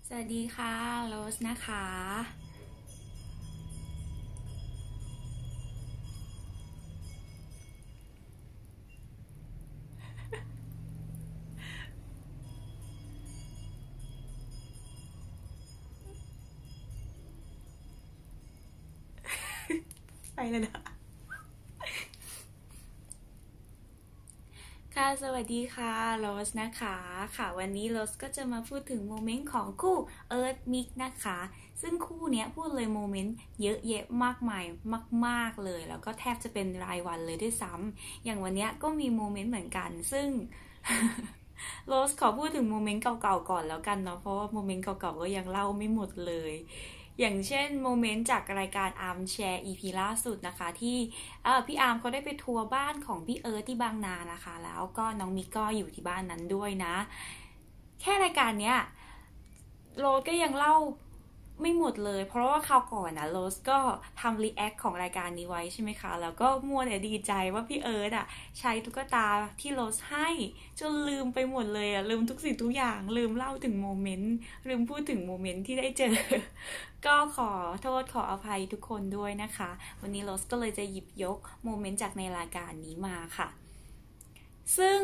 สวัสดีค่ะโรสนะคะไปเลยนะค่ะสวัสดีค่ะโรสนะคะค่ะวันนี้โรสก็จะมาพูดถึงโมเมนต์ของคู่เอิร์ธมิกนะคะซึ่งคู่เนี้ยพูดเลยโมเมนต์เยอะแยะมากมายมากๆเลยแล้วก็แทบจะเป็นรายวันเลยด้วยซ้ำอย่างวันเนี้ยก็มีโมเมนต์เหมือนกันซึ่งโรสขอพูดถึงโมเมนต์เก่าๆก่อนแล้วกันเนาะเพราะว่าโมเมนต์เก่าๆก็ยังเล่าไม่หมดเลยอย่างเช่นโมเมนต์จากรายการอาร์มแชร์ EP ล่าสุดนะคะที่พี่อาร์มเขาได้ไปทัวร์บ้านของพี่เอิร์ธที่บางนานะคะแล้วก็น้องมิกก็อยู่ที่บ้านนั้นด้วยนะแค่รายการเนี้ยโรสก็ยังเล่าไม่หมดเลยเพราะว่าคราวก่อนนะโรสก็ทำรีแอคของรายการนี้ไว้ใช่ไหมคะแล้วก็มัวแต่ดีใจว่าพี่เอิร์ธใช้ตุ๊กตาที่โรสให้จนลืมไปหมดเลยลืมทุกสิ่งทุกอย่างลืมเล่าถึงโมเมนต์ลืมพูดถึงโมเมนต์ที่ได้เจอก็ขอโทษขออภัยทุกคนด้วยนะคะวันนี้โรสก็เลยจะหยิบยกโมเมนต์จากในรายการนี้มาค่ะซึ่ง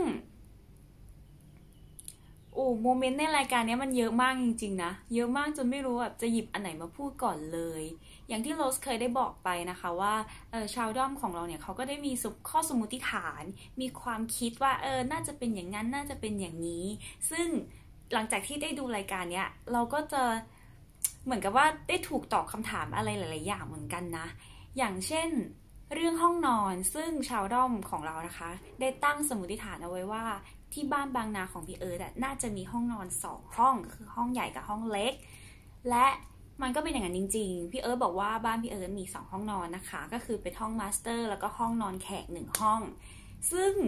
โอ้โมเมนต์ในรายการนี้มันเยอะมากจริงๆนะเยอะมากจนไม่รู้แบบจะหยิบอันไหนมาพูดก่อนเลยอย่างที่โรสเคยได้บอกไปนะคะว่าชาวด้อมของเราเนี่ยเขาก็ได้มีข้อสมมติฐานมีความคิดว่าน่าจะเป็นอย่างนั้นน่าจะเป็นอย่างนี้ซึ่งหลังจากที่ได้ดูรายการเนี้ยเราก็จะเหมือนกับว่าได้ถูกตอบคำถามอะไรหลายๆอย่างเหมือนกันนะอย่างเช่นเรื่องห้องนอนซึ่งชาวด้อมของเรานะคะได้ตั้งสมมติฐานเอาไว้ว่า ที่บ้านบางนาของพี่เอิร์ธน่าจะมีห้องนอน2 ห้องคือห้องใหญ่กับห้องเล็กและมันก็เป็นอย่างนั้นจริงๆพี่เอิร์ธบอกว่าบ้านพี่เอิร์ธมี2 ห้องนอนนะคะก็คือเป็นห้องมาสเตอร์แล้วก็ห้องนอนแขก1 ห้องซึ่ง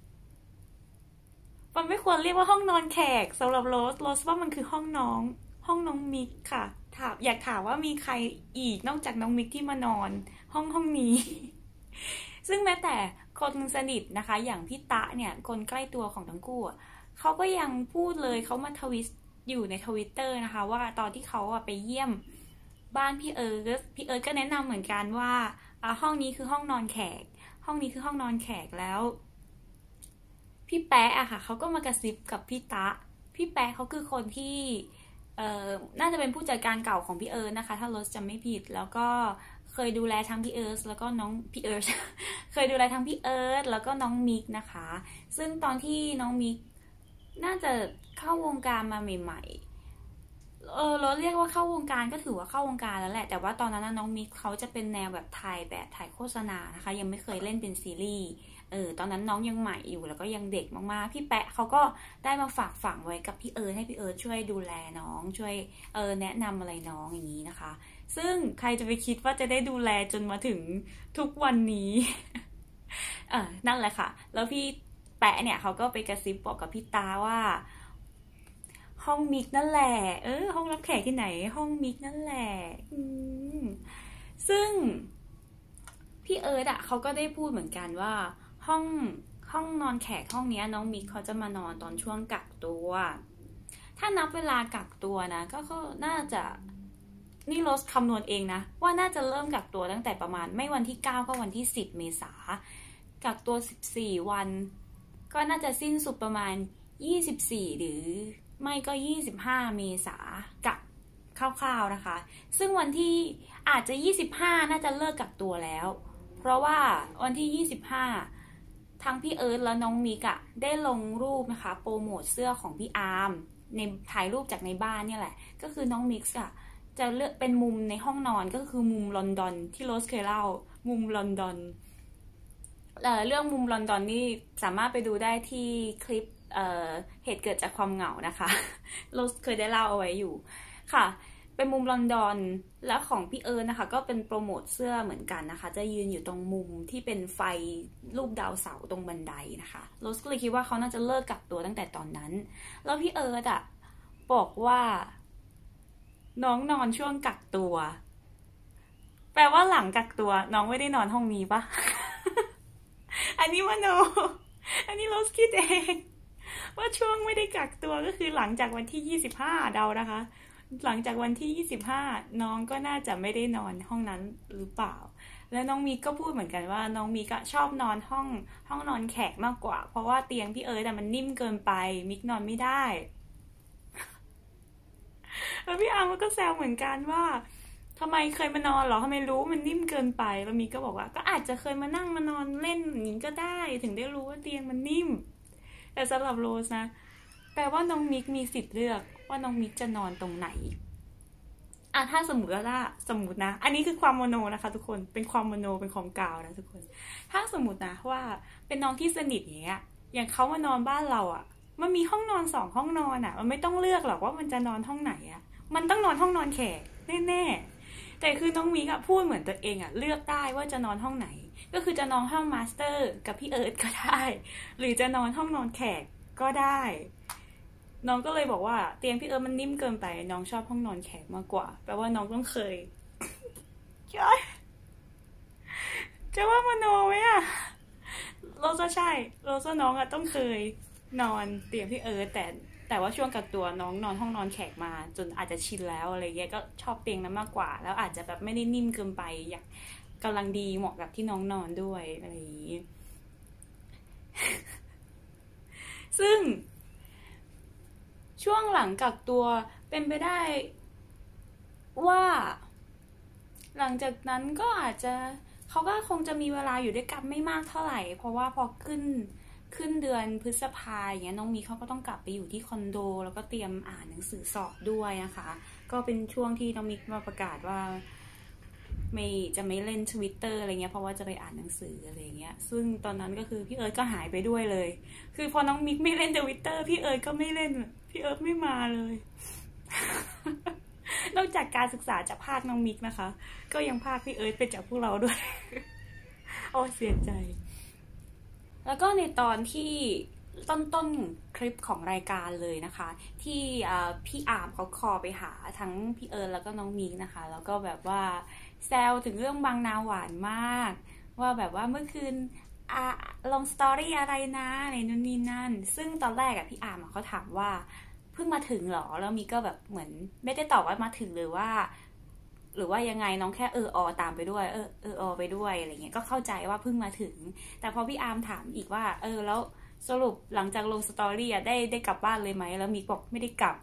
มันไม่ควรเรียกว่าห้องนอนแขกสำหรับโรสว่ามันคือห้องน้องมิกค่ะอยากถามว่ามีใครอีกนอกจากน้องมิกที่มานอนห้องนี้ซึ่งแม้แต่คนสนิทนะคะอย่างพี่ตะเนี่ยคนใกล้ตัวของทั้งคู่เขาก็ยังพูดเลยเขามาทวิตอยู่ในทวิตเตอร์นะคะว่าตอนที่เขาไปเยี่ยมบ้านพี่เอิร์ธก็แนะนำเหมือนกันว่าห้องนี้คือห้องนอนแขกห้องนี้คือห้องนอนแขกแล้ว พี่แป๊ะอะค่ะเขาก็มากระซิบกับพี่ตะพี่แป๊ะเขาคือคนที่น่าจะเป็นผู้จัดการเก่าของพี่เอิร์ธนะคะถ้าโรสจำไม่ผิดแล้วก็เคยดูแลทั้งพี่เอิร์ธแล้วก็น้องพี่เอิร์ธเคยดูแลทั้งพี่เอิร์ธแล้วก็น้องมิกนะคะซึ่งตอนที่น้องมิกน่าจะเข้าวงการมาใหม่ๆเราเรียกว่าเข้าวงการก็ถือว่าเข้าวงการแล้วแหละแต่ว่าตอนนั้นน้องมิกเขาจะเป็นแนวแบบถ่ายโฆษณานะคะยังไม่เคยเล่นเป็นซีรีส์ ตอนนั้นน้องยังใหม่อยู่แล้วก็ยังเด็กมากๆพี่แปะเขาก็ได้มาฝากฝังไว้กับพี่เอิร์ธให้พี่เอิร์ธช่วยดูแลน้องช่วยแนะนำอะไรน้องอย่างนี้นะคะซึ่งใครจะไปคิดว่าจะได้ดูแลจนมาถึงทุกวันนี้นั่นแหละค่ะแล้วพี่แปะเนี่ยเขาก็ไปกระซิบบอกกับพี่ตาว่าห้องมิกนั่นแหละห้องรับแขกที่ไหนห้องมิกนั่นแหละมซึ่ง พี่เอิร์ธเขาก็ได้พูดเหมือนกันว่าห้องห้องนอนแขกห้องนี้น้องมิกเขาจะมานอนตอนช่วงกักตัวถ้านับเวลากักตัวนะก็น่าจะนี่โรสคำนวณเองนะว่าน่าจะเริ่มกักตัวตั้งแต่ประมาณไม่วันที่9ก็วันที่10เมษากักตัว14 วันก็น่าจะสิ้นสุดประมาณ24หรือไม่ก็25เมษากับคร่าวๆนะคะซึ่งวันที่อาจจะ25น่าจะเลิกกักตัวแล้ว เพราะว่าวันที่25ทั้งพี่เอิร์ธและน้องมิกได้ลงรูปนะคะโปรโมทเสื้อของพี่อาร์มในถ่ายรูปจากในบ้านเนี่ยแหละก็คือน้องมิกจะเลือกเป็นมุมในห้องนอนก็คือมุมลอนดอนที่โรสเคยเล่ามุมลอนดอนเรื่องมุมลอนดอนนี่สามารถไปดูได้ที่คลิปเหตุเกิดจากความเหงานะคะโรสเคยได้เล่าเอาไว้อยู่ค่ะ เป็นมุมลอนดอนแล้วของพี่เอิร์นนะคะก็เป็นโปรโมทเสื้อเหมือนกันนะคะจะยืนอยู่ตรงมุมที่เป็นไฟรูปดาวเสาร์ตรงบันไดนะคะโรสก็เลยคิดว่าเขาน่าจะเลิกกักตัวตั้งแต่ตอนนั้นแล้วพี่เอิร์นบอกว่าน้องนอนช่วงกักตัวแปลว่าหลังกักตัวน้องไม่ได้นอนห้องนี้ปะอันนี้มโนอันนี้โรสคิดเองว่าช่วงไม่ได้กักตัวก็คือหลังจากวันที่25เดานะคะหลังจากวันที่25น้องก็น่าจะไม่ได้นอนห้องนั้นหรือเปล่าแล้วน้องมีก็พูดเหมือนกันว่าน้องมีก็ชอบนอนห้องนอนแขกมากกว่าเพราะว่าเตียงพี่เอิร์ธมันนิ่มเกินไปมิกนอนไม่ได้แล้วพี่อาร์มก็แซวเหมือนกันว่าทำไมเคยมานอนเหรอทำไมรู้มันนิ่มเกินไปแล้วมิกก็บอกว่าก็อาจจะเคยมานั่งมานอนเล่นอย่างนี้ก็ได้ถึงได้รู้ว่าเตียงมันนิ่มแต่สำหรับโรสนะแปลว่าน้องมิกมีสิทธิ์เลือกว่าน้องมิกจะนอนตรงไหนถ้าสมมติว่าสมมตินะอันนี้คือความโมโนนะคะทุกคนเป็นความโมโนเป็นความกาวนะทุกคนถ้าสมมตินะว่าเป็นน้องที่สนิทอย่างเงี้ยอย่างเขามานอนบ้านเราอ่ะมันมีห้องนอน2 ห้องนอนอ่ะมันไม่ต้องเลือกหรอกว่ามันจะนอนห้องไหนอ่ะมันต้องนอนห้องนอนแขกแน่ๆแต่คือน้องมิกอะพูดเหมือนตัวเองอะเลือกได้ว่าจะนอนห้องไหนก็คือจะนอนห้องมาสเตอร์กับพี่เอิร์ธก็ได้หรือจะนอนห้องนอนแขกก็ได้น้องก็เลยบอกว่าเตียงพี่เอิร์ธมันนิ่มเกินไปน้องชอบห้องนอนแขกมากกว่าแปลว่าน้องต้องเคยจะว่ามโนไหมอะโรซ่าใช่โรซ่าน้องอะต้องเคยนอนเตียงพี่เอิร์ธแต่ว่าช่วงกักตัวน้องนอนห้องนอนแขกมาจนอาจจะชินแล้วอะไรเงี้ยก็ชอบเตียงนั้นมากกว่าแล้วอาจจะแบบไม่ได้นิ่มเกินไปอยากกำลังดีเหมาะกับที่น้องนอนด้วยอะไรอย่างนี้ซึ่งช่วงหลังกักตัวเป็นไปได้ว่าหลังจากนั้นก็อาจจะเขาก็คงจะมีเวลาอยู่ด้วยกันไม่มากเท่าไหร่เพราะว่าพอขึ้นเดือนพฤษภาอย่างเงี้ยน้องมีเขาก็ต้องกลับไปอยู่ที่คอนโดแล้วก็เตรียมอ่านหนังสือสอบด้วยนะคะก็เป็นช่วงที่น้องมิกมาประกาศว่าจะไม่เล่น Twitter อะไรเงี้ยเพราะว่าจะไปอ่านหนังสืออะไรเงี้ยซึ่งตอนนั้นก็คือพี่เอิร์ธก็หายไปด้วยเลยคือพอน้องมิกไม่เล่น Twitter พี่เอิร์ธก็ไม่เล่นพี่เอิร์ธไม่มาเลยนอกจากการศึกษาจากภาคน้องมิกนะคะก็ยังภาคพี่เอิร์ธไปจากพวกเราด้วยโอ้เสียใจแล้วก็ในตอนที่ต้นคลิปของรายการเลยนะคะที่พี่อาร์มเขาคอไปหาทั้งพี่เอิร์ธแล้วก็น้องมิกนะคะแล้วก็แบบว่าแซวถึงเรื่องบางนาหวานมากว่าแบบว่าเมื่อคืนลงสตอรี่อะไรนะในนู่นนี่นั่นซึ่งตอนแรกพี่อาร์มเขาถามว่าเพิ่งมาถึงหรอแล้วมีก็แบบเหมือนไม่ได้ตอบว่ามาถึงหรือว่ายังไงน้องแค่ตามไปด้วยไปด้วยอะไรเงี้ยก็เข้าใจว่าเพิ่งมาถึงแต่พอพี่อาร์มถามอีกว่าแล้วสรุปหลังจากลงสตอรี่ได้กลับบ้านเลยไหมแล้วมีบอกไม่ได้กลับ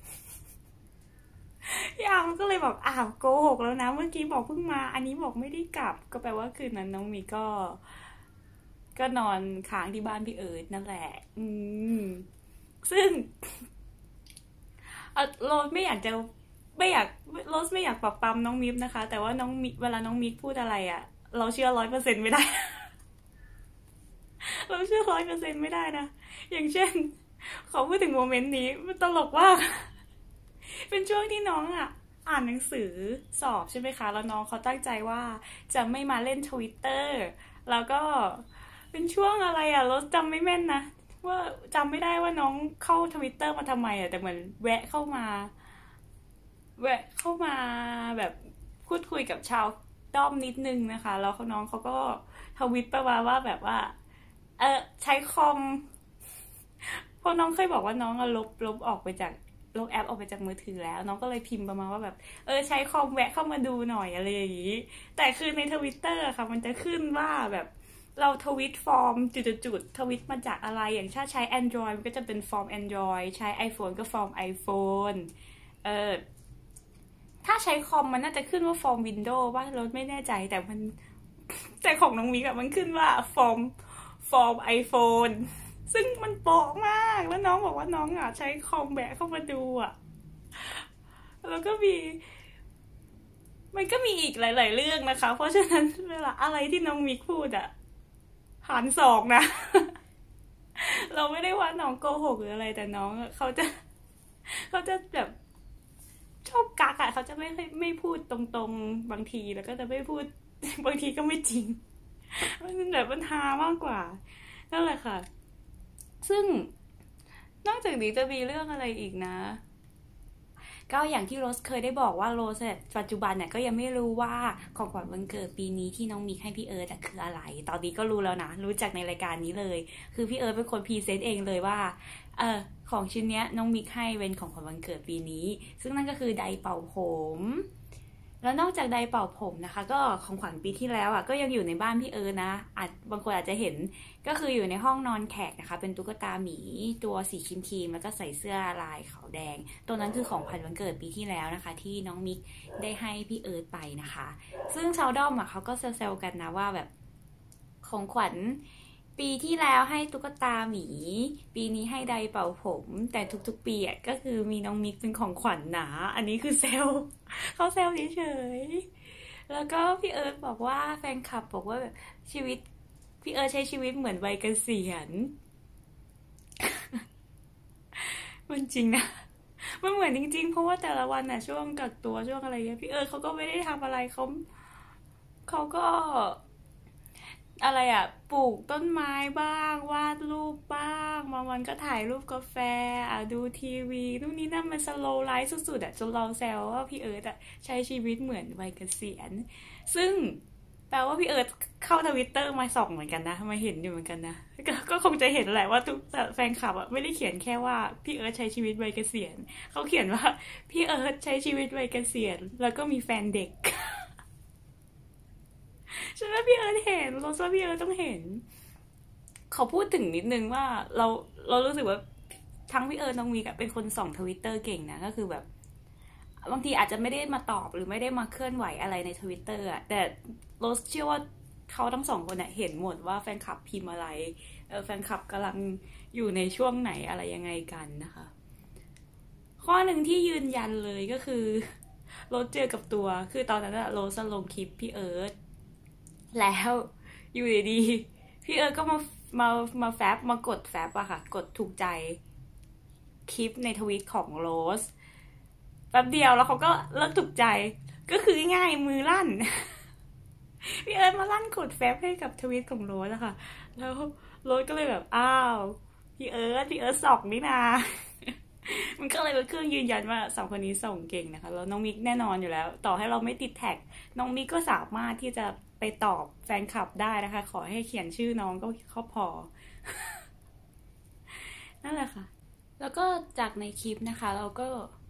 พี่อาร์มก็เลยบอกโกหกแล้วนะเมื่อกี้บอกเพิ่งมาอันนี้บอกไม่ได้กลับก็แปลว่าคืนนั้นน้องมีก็นอนค้างที่บ้านพี่เอิร์ธนั่นแหละซึ่งโรสไม่อยากจะไม่อยากโรสไม่อยากปรับปรามน้องมิฟนะคะแต่ว่าน้องมิเวลาน้องมิกพูดอะไรเราเชื่อ100%ไม่ได้เราเชื่อ100%ไม่ได้นะอย่างเช่นขอพูดถึงโมเมนต์นี้มันตลกมากเป็นช่วงที่น้องอ่านหนังสือสอบใช่ไหมคะแล้วน้องเขาตั้งใจว่าจะไม่มาเล่นทวิตเตอร์แล้วก็เป็นช่วงอะไรเราจำไม่แม่นนะว่าจำไม่ได้ว่าน้องเข้าทวิตเตอร์มาทำไมแต่เหมือนแวะเข้ามาแบบพูดคุยกับชาวด้อมนิดนึงนะคะแล้วน้องเขาก็ทวิตไปว่าแบบว่าใช้คอมเพราะน้องเคยบอกว่าน้องลบออกไปจากลบแอปออกไปจากมือถือแล้วน้องก็เลยพิมพ์ประมาณว่าแบบใช้คอมแวะเข้ามาดูหน่อยอะไรอย่างนี้แต่คือในทวิตเตอร์ค่ะมันจะขึ้นว่าแบบเราทวิตฟอร์มจุดๆทวิตมาจากอะไรอย่างถ้าใช้ Android มันก็จะเป็นฟอร์ม Android ใช้ iPhone ก็ฟอร์ม iPhone เออถ้าใช้คอมมันน่าจะขึ้นว่าฟอร์ม Windows ว่าเราไม่แน่ใจแต่ของน้องมิกมันขึ้นว่าฟอร์ม iPhone ซึ่งมันโป๊ะมากแล้วน้องบอกว่าน้องใช้คอมแบะเข้ามาดูแล้วก็มันก็มีอีกหลายๆเรื่องนะคะเพราะฉะนั้นเวลาอะไรที่น้องมิกพูดหาร2นะเราไม่ได้ว่าน้องโกหกหรืออะไรแต่น้องเขาจะแบบชอบกักเขาจะไม่พูดตรงๆบางทีแล้วก็จะไม่พูดบางทีก็ไม่จริงมันแบบปัญหามากกว่านั่นแหละค่ะซึ่งนอกจากนี้จะมีเรื่องอะไรอีกนะก็อย่างที่โรสเคยได้บอกว่าโรสปัจจุบันเนี่ยก็ยังไม่รู้ว่าของขวัญวันเกิดปีนี้ที่น้องมิกให้พี่เอิร์ธคืออะไรตอนนี้ก็รู้แล้วนะรู้จักในรายการนี้เลยคือพี่เอิร์ธเป็นคนพรีเซนต์เองเลยว่าของชิ้นเนี้ยน้องมิกให้เป็นของขวัญวันเกิดปีนี้ซึ่งนั่นก็คือไดร์เป่าผมแล้วนอกจากไดร์เป่าผมนะคะก็ของขวัญปีที่แล้วก็ยังอยู่ในบ้านพี่เอิร์ธนะบางคนอาจจะเห็นก็คืออยู่ในห้องนอนแขกนะคะเป็นตุ๊กตาหมีตัวสีครีมๆแล้วก็ใส่เสื้อลายขาวแดงตัวนั้นคือของขวัญวันเกิดปีที่แล้วนะคะที่น้องมิกได้ให้พี่เอิร์ธไปนะคะซึ่งชาวด้อมเขาก็แซวๆกันนะว่าแบบของขวัญปีที่แล้วให้ตุ๊กตาหมีปีนี้ให้ไดร์เป่าผมแต่ทุกๆปีก็คือมีน้องมิกเป็นของขวัญนะอันนี้คือแซวเขาแซวเฉยๆแล้วก็พี่เอิร์ธบอกว่าแฟนคลับบอกว่าแบบชีวิตพี่เอิร์ธใช้ชีวิตเหมือนวัยเกษียณมันจริงนะมันเหมือนจริงๆเพราะว่าแต่ละวันช่วงกักตัวช่วงอะไรเงี้ยพี่เอิร์ธเขาก็ไม่ได้ทำอะไรเขาก็อะไรปลูกต้นไม้บ้างวาดรูปบ้างบางวันก็ถ่ายรูปกาแฟดูทีวีนู่นนี่นั่นมันสโลว์ไลฟ์สุดๆจนเราแซวว่าพี่เอิร์ธใช้ชีวิตเหมือนวัยเกษียณซึ่งแปลว่าพี่เอิร์ธเข้าTwitterมาส่องเหมือนกันนะมาเห็นอยู่เหมือนกันนะก็คงจะเห็นแหละว่าทุกแฟนคลับไม่ได้เขียนแค่ว่าพี่เอิร์ธใช้ชีวิตวัยเกษียณเขาเขียนว่าพี่เอิร์ธใช้ชีวิตวัยเกษียณแล้วก็มีแฟนเด็กฉันว่าพี่เอิร์ธเห็นเราว่าพี่เอิร์ธต้องเห็นเขาพูดถึงนิดนึงว่าเรารู้สึกว่าทั้งพี่เอิร์ธน้องมิกเป็นคนส่องTwitterเก่งนะก็คือแบบบางทีอาจจะไม่ได้มาตอบหรือไม่ได้มาเคลื่อนไหวอะไรในTwitterแต่เราเชื่อว่าเขาทั้งสองคนเห็นหมดว่าแฟนคลับพิมพ์อะไรแฟนคลับกำลังอยู่ในช่วงไหนอะไรยังไงกันนะคะข้อหนึ่งที่ยืนยันเลยก็คือโรสเจอกับตัวคือตอนนั้นโรสลงคลิปพี่เอิร์ธแล้วอยู่ดีๆพี่เอิร์ธก็มาแฟบมากดแฟบค่ะกดถูกใจคลิปในทวิตของโรสแป๊บเดียวแล้วเขาก็เลิกถูกใจก็คือง่ายมือลั่นพี่เอิร์ธมาลั่นกดแฟบให้กับทวิตของโรสค่ะแล้วโรสก็เลยแบบอ้าวพี่เอิร์ธส่องนี่นามันก็เลยเป็นเครื่องยืนยันว่าสองคนนี้ส่งเก่งนะคะแล้วน้องมิกแน่นอนอยู่แล้วต่อให้เราไม่ติดแท็กน้องมิกก็สามารถที่จะไปตอบแฟนคลับได้นะคะขอให้เขียนชื่อน้องก็พอนั่นแหละค่ะแล้วก็จากในคลิปนะคะเราก็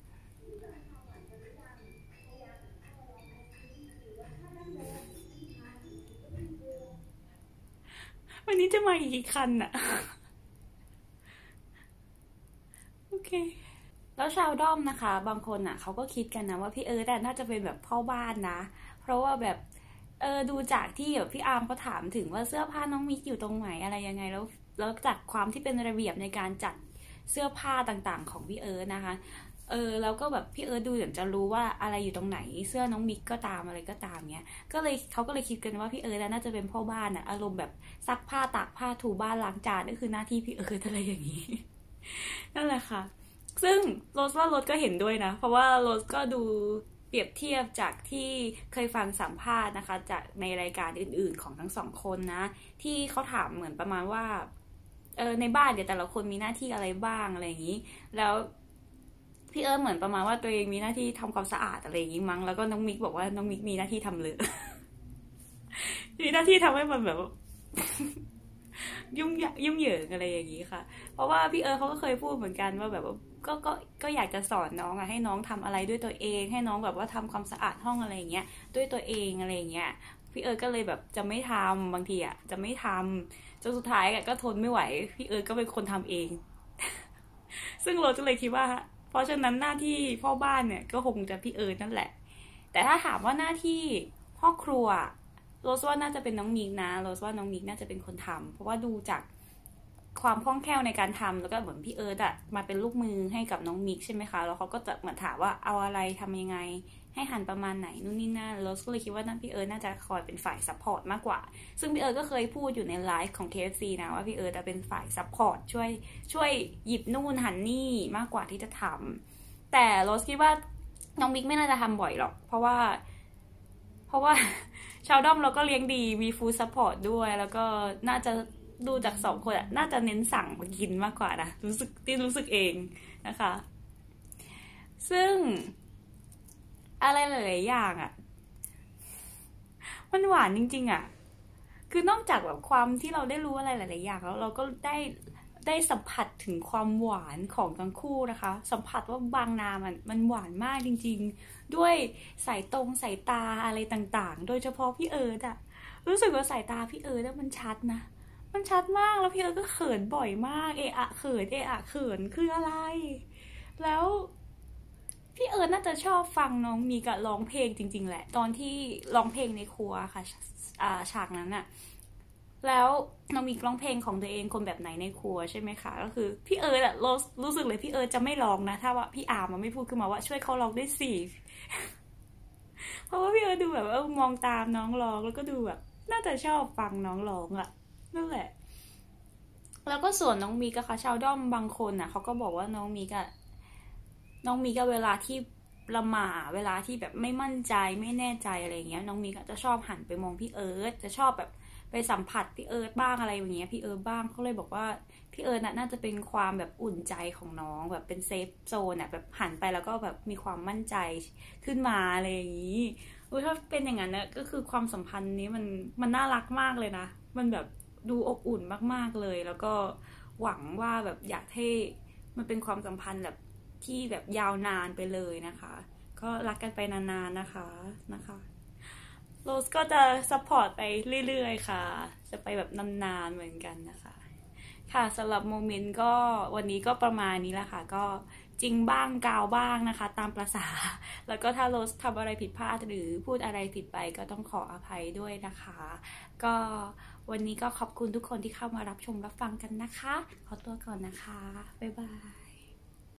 วันนี้จะมาอีกกี่คันโอเคแล้วชาวด้อมนะคะบางคนเขาก็คิดกันนะว่าพี่เอิร์ธน่าจะเป็นแบบพ่อบ้านนะเพราะว่าแบบดูจากที่แบบพี่อาร์มเขาถามถึงว่าเสื้อผ้าน้องมิกอยู่ตรงไหนอะไรยังไงแล้วจากความที่เป็นระเบียบในการจัดเสื้อผ้าต่างๆของพี่เอิร์ธนะคะแล้วก็แบบพี่เอิร์ธดูเหมือนจะรู้ว่าอะไรอยู่ตรงไหนเสื้อน้องมิกก็ตามอะไรก็ตามเนี้ยเขาก็เลยคิดกันว่าพี่เอิร์ธน่าจะเป็นพ่อบ้านอารมณ์แบบซักผ้าตากผ้าถูบ้านล้างจานก็คือหน้าที่พี่เอิร์ธอะไรอย่างนี้นั่นแหละค่ะซึ่งโรสก็เห็นด้วยนะเพราะว่าโรสก็ดูเปรียบเทียบจากที่เคยฟังสัมภาษณ์นะคะจากในรายการอื่นๆของทั้งสองคนนะที่เขาถามเหมือนประมาณว่าในบ้านเดี๋ยวแต่ละคนมีหน้าที่อะไรบ้างอะไรอย่างนี้แล้วพี่เอิร์ธเหมือนประมาณว่าตัวเองมีหน้าที่ทำความสะอาดอะไรอย่างนี้มั้งแล้วก็น้องมิกบอกว่าน้องมิกมีหน้าที่ทำเลยมีหน้าที่ทำให้มันแบบยุ่งเหยิงอะไรอย่างนี้ค่ะเพราะว่าพี่เอิร์ธเขาก็เคยพูดเหมือนกันว่าแบบว่าก็อยากจะสอนน้องให้น้องทำอะไรด้วยตัวเองให้น้องแบบว่าทำความสะอาดห้องอะไรอย่างเงี้ยด้วยตัวเองอะไรอย่างเงี้ยพี่เอิร์ธก็เลยแบบจะไม่ทำบางทีจะไม่ทำจนสุดท้ายก็ทนไม่ไหวพี่เอิร์ธก็เป็นคนทำเองซึ่งเราก็เลยคิดว่าเพราะฉะนั้นหน้าที่พ่อบ้านเนี่ยก็คงจะพี่เอิร์ธนั่นแหละแต่ถ้าถามว่าหน้าที่พ่อครัวโรสว่าน่าจะเป็นน้องมิกนะโรสว่าน้องมิกน่าจะเป็นคนทำเพราะว่าดูจากความคล่องแคล่วในการทำแล้วก็เหมือนพี่เอิร์ธมาเป็นลูกมือให้กับน้องมิกใช่ไหมคะแล้วเขาก็จะเหมือนถามว่าเอาอะไรทำยังไงให้หั่นประมาณไหนนู่นนี่นั่นโรสก็เลยคิดว่านั่นพี่เอิร์ธน่าจะคอยเป็นฝ่ายซัพพอร์ตมากกว่าซึ่งพี่เอิร์ธก็เคยพูดอยู่ในไลฟ์ของ KFC นะว่าพี่เอิร์ธเป็นฝ่ายซัพพอร์ตช่วยหยิบนู่นหั่นนี่มากกว่าที่จะทำแต่โรสคิดว่าน้องมิกไม่น่าจะทำบ่อยหรอกเพราะว่าชาวด้อมเราก็เลี้ยงดีมีฟู้ดซัพพอร์ตด้วยแล้วก็น่าจะดูจากสองคนน่าจะเน้นสั่งมากินมากกว่านะรู้สึกเองนะคะซึ่งอะไรหลายๆอย่างอ่ะมันหวานจริงๆอ่ะคือนอกจากแบบความที่เราได้รู้อะไรหลายๆอย่างแล้วเราก็ได้สัมผัสถึงความหวานของทั้งคู่นะคะสัมผัสว่าบางนามันหวานมากจริงๆด้วยสายตาอะไรต่างๆโดยเฉพาะพี่เอิร์ธอะรู้สึกว่าสายตาพี่เอิร์ธมันชัดนะมันชัดมากแล้วพี่เอิร์ธก็เขินบ่อยมากเอะอะเขินเอะอะเขินคืออะไรแล้วพี่เอิร์ธน่าจะชอบฟังน้องมีกะร้องเพลงจริงๆแหละตอนที่ร้องเพลงในครัวค่ะฉากนั้นอะ แล้วน้องมีร้องเพลงของตัวเองคนแบบไหนในครัวใช่ไหมคะก็คือพี่เอิร์ธอะรู้สึกเลยพี่เอิร์ธจะไม่ร้องนะถ้าว่าพี่อาร์มมันไม่พูดขึ้นมาว่าช่วยเขาร้องด้วยสิเพราะว่าพี่เอิร์ธดูแบบมองตามน้องร้องแล้วก็ดูแบบน่าจะชอบฟังน้องร้องอะนั่นแหละแล้วก็ส่วนน้องมีกะค่ะชาวด้อมบางคนอะเขาก็บอกว่าน้องมีก็เวลาที่ละหมาเวลาที่แบบไม่มั่นใจไม่แน่ใจอะไรเงี้ยน้องมีก็จะชอบหันไปมองพี่เอิร์ธจะชอบแบบไปสัมผัสพี่เอิร์ธบ้างอะไรอย่างเงี้ยพี่เอิร์ธบ้างเขาเลยบอกว่าพี่เอิร์ธน่าจะเป็นความแบบอุ่นใจของน้องแบบเป็นเซฟโซนอ่ะแบบหันไปแล้วก็แบบมีความมั่นใจขึ้นมาอะไรอย่างงี้ถ้าเป็นอย่างนั้นนะก็คือความสัมพันธ์นี้มันน่ารักมากเลยนะมันแบบดูอบอุ่นมากๆเลยแล้วก็หวังว่าแบบอยากให้มันเป็นความสัมพันธ์แบบ ที่แบบยาวนานไปเลยนะคะก็รักกันไปนานๆนะคะโรสก็จะซัพพอร์ตไปเรื่อยๆค่ะจะไปแบบนานๆเหมือนกันนะคะค่ะสำหรับโมเมนต์ก็วันนี้ก็ประมาณนี้แหละค่ะก็จริงบ้างกาวบ้างนะคะตามประสาแล้วก็ถ้าโรสทำอะไรผิดพลาดหรือพูดอะไรผิดไปก็ต้องขออภัยด้วยนะคะก็วันนี้ก็ขอบคุณทุกคนที่เข้ามารับชมรับฟังกันนะคะขอตัวก่อนนะคะบ๊ายบาย